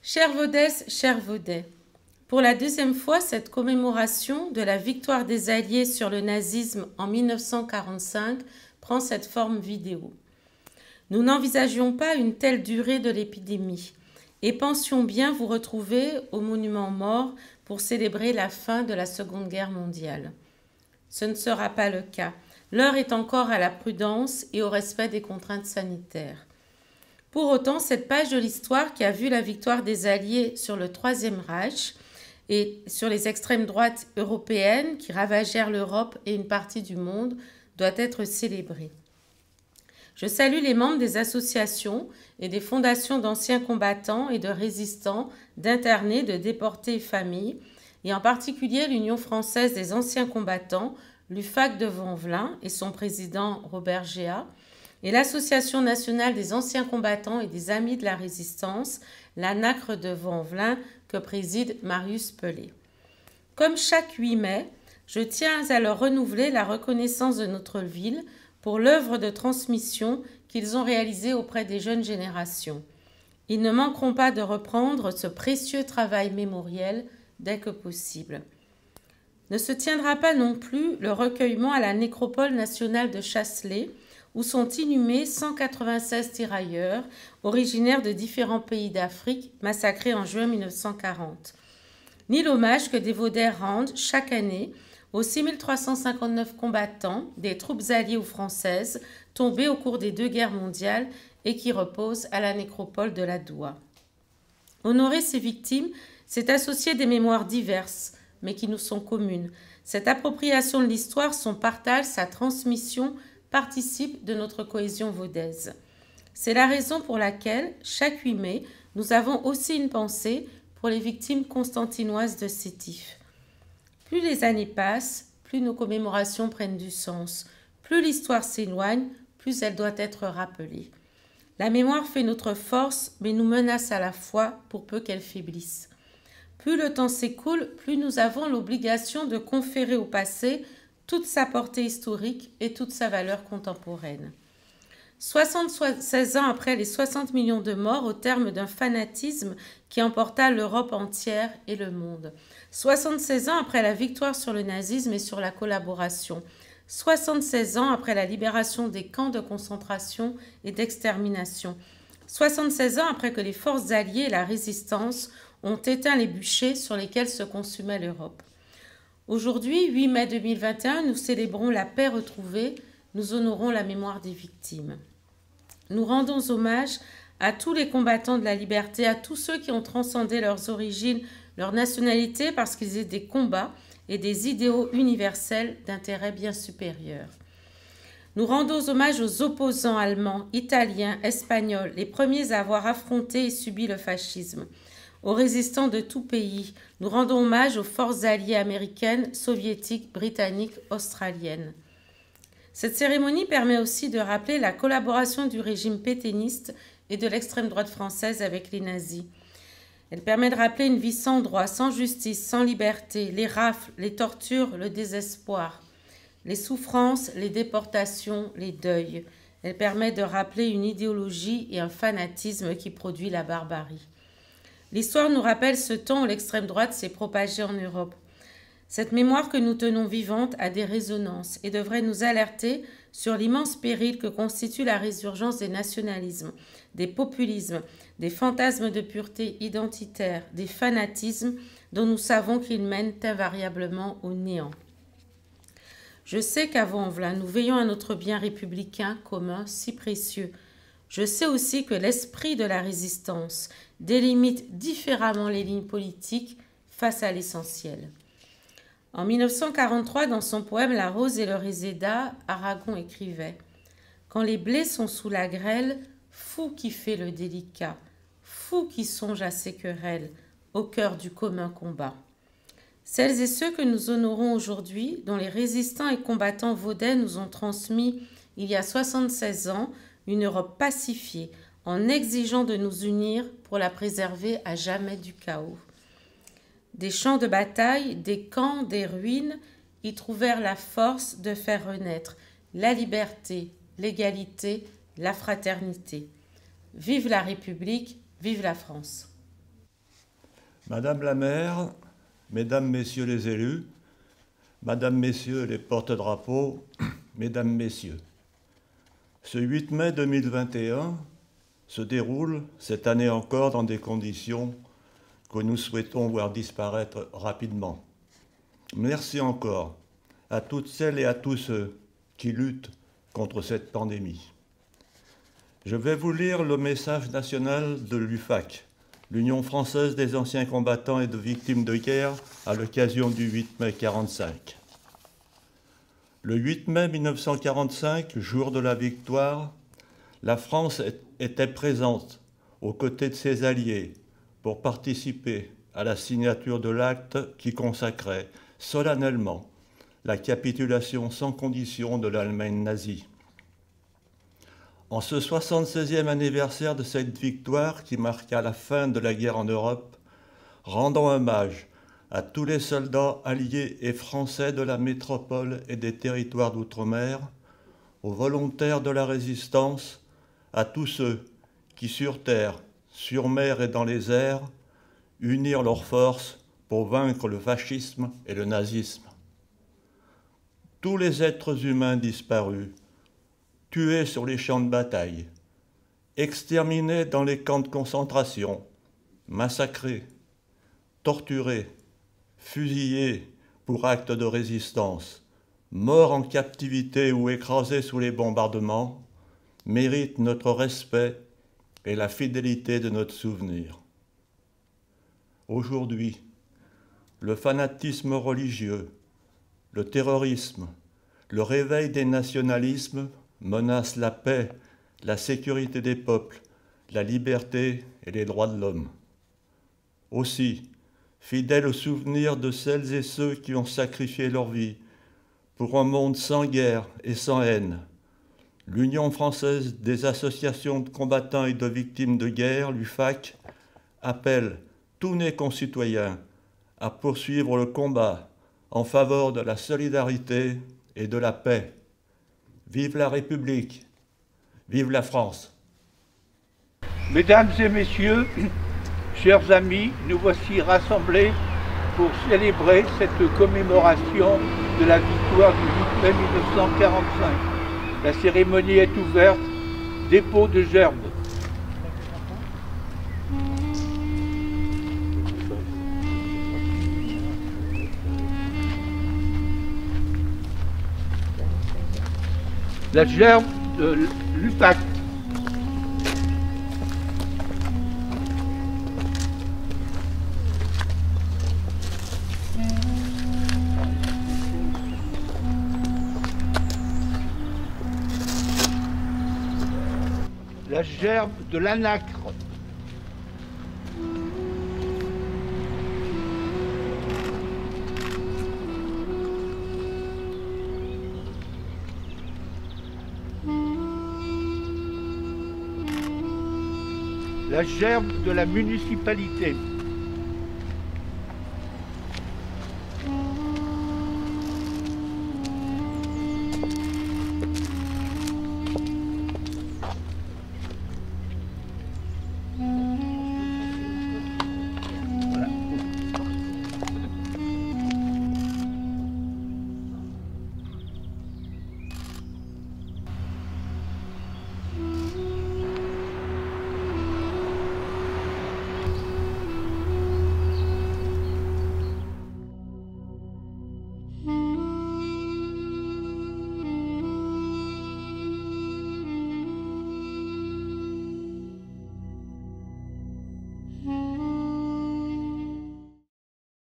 Chères Vaudaises, chers Vaudais, pour la deuxième fois, cette commémoration de la victoire des Alliés sur le nazisme en 1945 prend cette forme vidéo. Nous n'envisagions pas une telle durée de l'épidémie et pensions bien vous retrouver au monument mort pour célébrer la fin de la Seconde Guerre mondiale. Ce ne sera pas le cas. L'heure est encore à la prudence et au respect des contraintes sanitaires. Pour autant, cette page de l'histoire qui a vu la victoire des Alliés sur le Troisième Reich et sur les extrêmes droites européennes qui ravagèrent l'Europe et une partie du monde doit être célébrée. Je salue les membres des associations et des fondations d'anciens combattants et de résistants, d'internés, de déportés et familles, et en particulier l'Union française des anciens combattants, l'UFAC de Vanvelin et son président Robert Géat, et l'Association nationale des anciens combattants et des amis de la résistance, la NACRE de Vanvelin, que préside Marius Pelé. Comme chaque 8 mai, je tiens à leur renouveler la reconnaissance de notre ville pour l'œuvre de transmission qu'ils ont réalisée auprès des jeunes générations. Ils ne manqueront pas de reprendre ce précieux travail mémoriel dès que possible. Ne se tiendra pas non plus le recueillement à la nécropole nationale de Chasselet, où sont inhumés 196 tirailleurs originaires de différents pays d'Afrique massacrés en juin 1940, ni l'hommage que des Vaudais rendent chaque année aux 6359 combattants des troupes alliées ou françaises tombés au cours des 2 guerres mondiales et qui reposent à la nécropole de la Doua. Honorer ces victimes, c'est associer des mémoires diverses, mais qui nous sont communes. Cette appropriation de l'histoire, son partage, sa transmission participent de notre cohésion vaudaise. C'est la raison pour laquelle, chaque 8 mai, nous avons aussi une pensée pour les victimes constantinoises de Sétif. Plus les années passent, plus nos commémorations prennent du sens. Plus l'histoire s'éloigne, plus elle doit être rappelée. La mémoire fait notre force, mais nous menace à la fois pour peu qu'elle faiblisse. Plus le temps s'écoule, plus nous avons l'obligation de conférer au passé toute sa portée historique et toute sa valeur contemporaine. 76 ans après les 60 millions de morts au terme d'un fanatisme qui emporta l'Europe entière et le monde. 76 ans après la victoire sur le nazisme et sur la collaboration. 76 ans après la libération des camps de concentration et d'extermination. 76 ans après que les forces alliées et la résistance ont éteint les bûchers sur lesquels se consumait l'Europe. Aujourd'hui, 8 mai 2021, nous célébrons la paix retrouvée, nous honorons la mémoire des victimes. Nous rendons hommage à tous les combattants de la liberté, à tous ceux qui ont transcendé leurs origines, leur nationalité, parce qu'ils aient des combats et des idéaux universels d'intérêt bien supérieur. Nous rendons hommage aux opposants allemands, italiens, espagnols, les premiers à avoir affronté et subi le fascisme. Aux résistants de tout pays, nous rendons hommage aux forces alliées américaines, soviétiques, britanniques, australiennes. Cette cérémonie permet aussi de rappeler la collaboration du régime pétainiste et de l'extrême droite française avec les nazis. Elle permet de rappeler une vie sans droit, sans justice, sans liberté, les rafles, les tortures, le désespoir, les souffrances, les déportations, les deuils. Elle permet de rappeler une idéologie et un fanatisme qui produit la barbarie. L'histoire nous rappelle ce temps où l'extrême droite s'est propagée en Europe. Cette mémoire que nous tenons vivante a des résonances et devrait nous alerter sur l'immense péril que constitue la résurgence des nationalismes, des populismes, des fantasmes de pureté identitaire, des fanatismes dont nous savons qu'ils mènent invariablement au néant. Je sais qu'à Vanvelin, nous veillons à notre bien républicain commun si précieux. Je sais aussi que l'esprit de la résistance délimite différemment les lignes politiques face à l'essentiel. En 1943, dans son poème « La rose et le réséda », Aragon écrivait « Quand les blés sont sous la grêle, fou qui fait le délicat, fou qui songe à ses querelles, au cœur du commun combat. » Celles et ceux que nous honorons aujourd'hui, dont les résistants et combattants vaudais nous ont transmis il y a 76 ans une Europe pacifiée, en exigeant de nous unir pour la préserver à jamais du chaos. Des champs de bataille, des camps, des ruines, y trouvèrent la force de faire renaître la liberté, l'égalité, la fraternité. Vive la République, vive la France. Madame la maire, mesdames, messieurs les élus, madame, messieurs les porte-drapeaux, mesdames, messieurs, ce 8 mai 2021 se déroule cette année encore dans des conditions que nous souhaitons voir disparaître rapidement. Merci encore à toutes celles et à tous ceux qui luttent contre cette pandémie. Je vais vous lire le message national de l'UFAC, l'Union française des anciens combattants et de victimes de guerre, à l'occasion du 8 mai 1945. Le 8 mai 1945, jour de la victoire, la France était présente aux côtés de ses alliés pour participer à la signature de l'acte qui consacrait solennellement la capitulation sans condition de l'Allemagne nazie. En ce 76e anniversaire de cette victoire qui marqua la fin de la guerre en Europe, rendons hommage à tous les soldats alliés et français de la métropole et des territoires d'outre-mer, aux volontaires de la résistance, à tous ceux qui sur terre, sur mer et dans les airs, unirent leurs forces pour vaincre le fascisme et le nazisme. Tous les êtres humains disparus, tués sur les champs de bataille, exterminés dans les camps de concentration, massacrés, torturés, fusillés pour actes de résistance, morts en captivité ou écrasés sous les bombardements, méritent notre respect et la fidélité de notre souvenir. Aujourd'hui, le fanatisme religieux, le terrorisme, le réveil des nationalismes menacent la paix, la sécurité des peuples, la liberté et les droits de l'homme. Aussi, fidèle au souvenir de celles et ceux qui ont sacrifié leur vie pour un monde sans guerre et sans haine, l'Union française des associations de combattants et de victimes de guerre, l'UFAC, appelle tous nos concitoyens à poursuivre le combat en faveur de la solidarité et de la paix. Vive la République, vive la France. Mesdames et messieurs, chers amis, nous voici rassemblés pour célébrer cette commémoration de la victoire du 8 mai 1945. La cérémonie est ouverte, dépôt de gerbes. La gerbe de l'UFAC. La gerbe de l'ANACRE. La gerbe de la municipalité.